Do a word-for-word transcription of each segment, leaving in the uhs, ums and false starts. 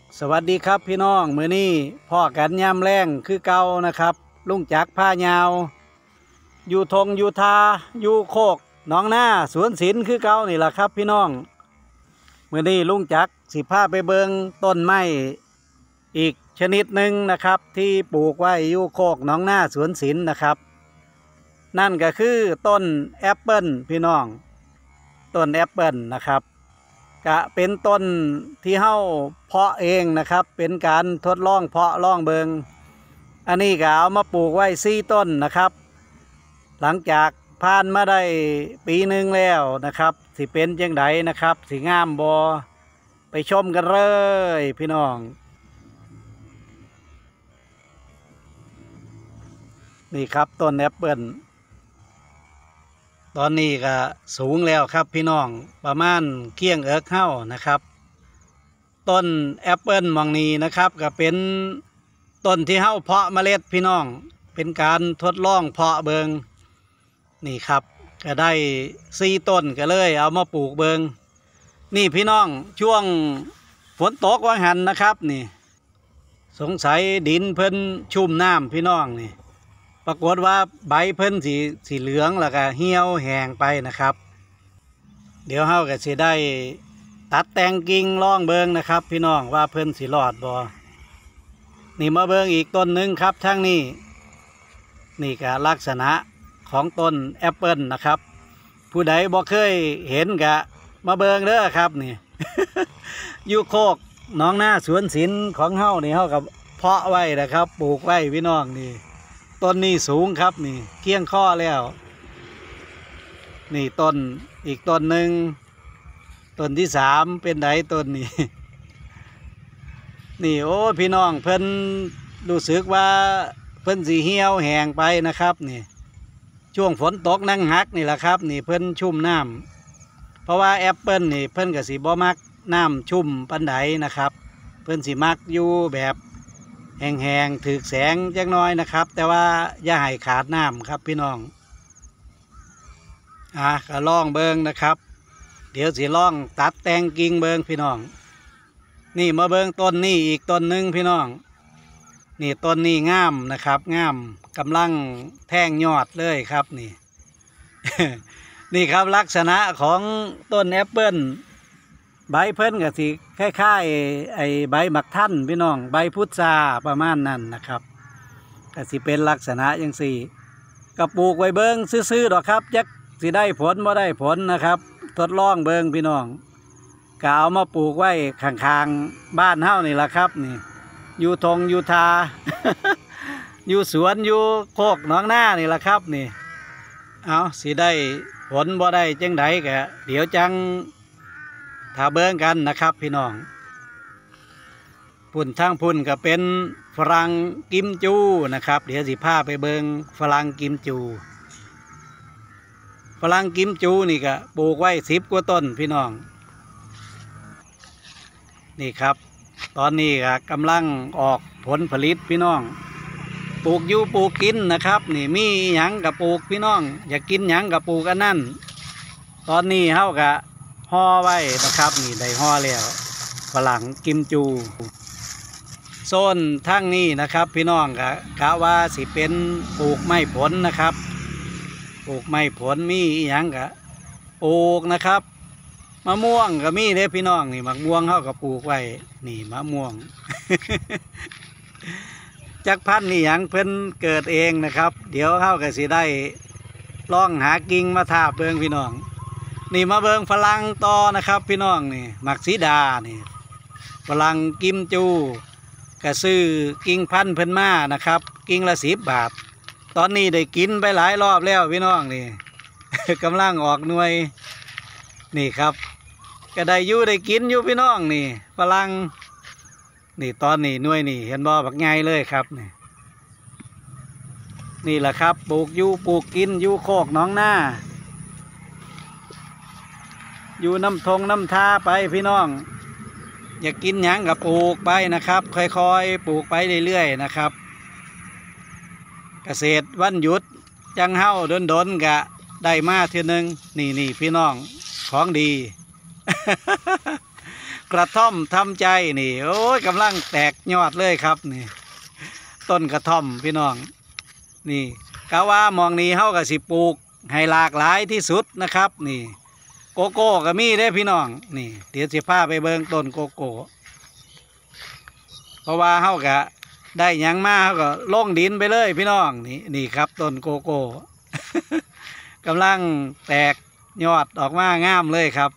สวัสดีครับพี่น้องมื้อนี้พ่อกันยามแรงคือเก่านะครับลุงจักรผ้ายาวอยู่ทงอยู่ทาอยู่โคกหนองหน้าสวนศิลป์คือเก่านี่แหละครับพี่น้องมื้อนี้ลุงจักรสิพาไปเบิงต้นไม้อีกชนิดหนึ่งนะครับที่ปลูกไว้อยู่โคกหนองหน้าสวนศิลป์นะครับนั่นก็คือต้นแอปเปิลพี่น้องต้นแอปเปิลนะครับกะเป็นต้นที่เฮาเพาะเองนะครับเป็นการทดลองเพาะลองเบิงอันนี้ก็เอามาปลูกไว้สี่ต้นนะครับหลังจากผ่านมาได้ปีหนึ่งแล้วนะครับสิเป็นจังไดนะครับสิงามบอไปชมกันเลยพี่น้องนี่ครับต้นแอปเปิลตอนนี้ก็สูงแล้วครับพี่น้องประมาณเคียงเอิกเข้านะครับต้นแอปเปิลมองนี้นะครับก็เป็นต้นที่เฮ้าเพาะเมล็ดพี่น้องเป็นการทดลองเพาะเบิงนี่ครับก็ได้สี่ต้นก็เลยเอามาปลูกเบิงนี่พี่น้องช่วงฝนตกวังหันนะครับนี่สงสัยดินเพิ่นชุ่มน้ำพี่น้องนี่ปรากฏว่าใบเพิ่นสีสีเหลืองแล้วก็เหี่ยวแห้งไปนะครับเดี๋ยวเฮาก็สิได้ตัดแต่งกิ่งล่องเบิงนะครับพี่น้องว่าเพิ่นสิรอดบ่นี่มาเบิงอีกต้นหนึ่งครับทางนี้นี่ก็ลักษณะของต้นแอปเปิลนะครับผู้ใดบ่เคยเห็นก็มาเบิงเด้อครับนี่ อยู่โคกหนองหน้าสวนศิลป์ของเฮานี่เฮากับเพาะไว้นะครับปลูกไว้พี่น้องนี่ต้นนี้สูงครับนี่เคียงข้อแล้วนี่ต้นอีกต้นหนึ่งต้นที่สามเป็นไดต้นนี้ นี่โอ้พี่น้องเพิ่นรู้สึกว่าเพิ่นสีเหี่ยวแห้งไปนะครับนี่ช่วงฝนตกนั่งหักนี่แหละครับนี่เพิ่นชุ่มน้ำเพราะว่าแอปเปิลนี่เพิ่นกับสีบ่มักน้ำชุ่มปันไดนะครับเพิ่นสีมักอยู่แบบแห้งๆถือแสงจักน้อยนะครับแต่ว่าอย่าให้ขาดน้ำครับพี่น้องอ่ะก็ลองเบิงนะครับเดี๋ยวสิลองตัดแต่งกิ่งเบิงพี่น้องนี่มาเบิงต้นนี่อีกต้นหนึ่งพี่น้องนี่ต้นนี่งามนะครับงามกำลังแท่งยอดเลยครับนี่ นี่ครับลักษณะของต้นแอปเปิลใบเพิ่นกับสีคล้ายๆไอ้ใบหมักท่านพี่น้องใบพุทราประมาณนั้นนะครับก็สิเป็นลักษณะอย่างสี่กระปลูกไว้เบิงซื้อๆดอกครับจักสิได้ผลบ่ได้ผลนะครับทดลองเบิงพี่น้องก็เอามาปลูกไว้ข้างๆบ้านเฮานี่แหละครับนี่อยู่ทงอยู่ทา อยู่สวนอยู่โคกหนองหน้านี่แหละครับนี่เอาสิได้ผลบ่ได้จังไดก็เดี๋ยวจังถ้าเบิ่งกันนะครับพี่น้องพุ่นทางพุ่นก็เป็นฝรั่งกิมจูนะครับเดี๋ยวสิพาไปเบิ่งฝรั่งกิมจูฝรั่งกิมจูนี่ก็ปลูกไว้สิบกว่าต้นพี่น้องนี่ครับตอนนี้ก็กำลังออกผลผลิตพี่น้องปลูกอยู่ปลูกกินนะครับนี่มีหยังกับปลูกพี่น้องอยากกินหยังกับปลูกอันนั้นตอนนี้เฮากะห่อไว้นะครับนี่ได้ห่อแล้วฝรั่งกิมจูโซนทั้งนี้นะครับพี่น้องกะกะว่าสิเป็นปลูกไม้ผลนะครับปลูกไม้ผลมีหยังกะปลูกนะครับมะม่วงก็มีเด้พี่น้องนี่มะม่วงเฮาก็ปลูกไว้นี่มะม่วง จักพันนี่หยังเพิ่นเกิดเองนะครับเดี๋ยวเฮาก็สิได้ลองหากิ่งมาทาบเบิงพี่น้องนี่มาเบิงฝรั่งต่อนะครับพี่น้องนี่มักสีดานี่ฝรั่งกิมจูก็ซื้อกิ่งพันธุ์เพิ่นมานะครับกิ่งละสิบบาทตอนนี้ได้กินไปหลายรอบแล้วพี่น้องนี่ กำลังออกหน่วยนี่ครับก็ได้อยู่ได้กินอยู่พี่น้องนี่ฝรั่งนี่ตอนนี้หน่วยนี่เห็นบ่บักไงเลยครับนี่นี่แหละครับปลูกอยู่ปลูกกินอยู่โคกหนองหน้าอยู่น้ำทงน้ำทาไปพี่น้องอยากกินหยังกับปลูกไปนะครับค่อยๆปลูกไปเรื่อยๆนะครับเกษตรวันหยุดจังเฮ้าดนๆกะได้มาเท่านึงนี่นี่พี่น้องของดีกระท่อมทำใจนี่โอ้ยกำลังแตกยอดเลยครับนี่ต้นกระท่อมพี่น้องนี่กะว่ามองนี้เฮากับสิปลูกให้หลากหลายที่สุดนะครับนี่โกโก้ก็มีได้พี่น้องนี่เดี๋ยวสิพาไปเบิ่งต้นโกโก้เพราะว่าเฮากะได้หยังมาเฮาก็ลงดินไปเลยพี่น้องนี่นี่ครับต้นโกโก้ กำลังแตกยอดออกมางามเลยครับ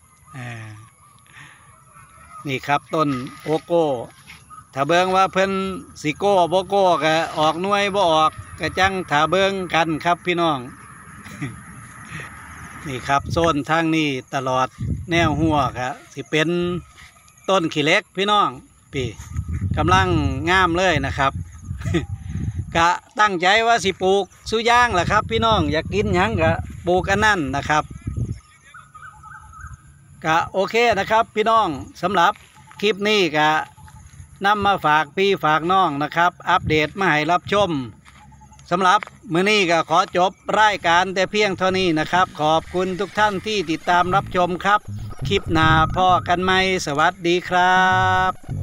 นี่ครับต้นโกโก้ถ้าเบิ่งว่าเพิ่นสิโก้บ่โก้ก็ออกหน่วยบ่ออกก็จังถ้าเบิ่งกันครับพี่น้อง นี่ครับโซนทางนี้ตลอดแนวหัวครับสิเป็นต้นขี้เหล็กพี่น้องพี่กำลังงามเลยนะครับ กะตั้งใจว่าสิปลูกสุย่างแหละครับพี่น้องอยากกินหยังกะปลูกอันนั้นนะครับกะโอเคนะครับพี่น้องสำหรับคลิปนี้กะนำมาฝากพี่ฝากน้องนะครับอัปเดตมาให้รับชมสำหรับมื้อนี้ก็ขอจบรายการแต่เพียงเท่านี้นะครับขอบคุณทุกท่านที่ติดตามรับชมครับคลิปหน้าพ่อกันไหมสวัสดีครับ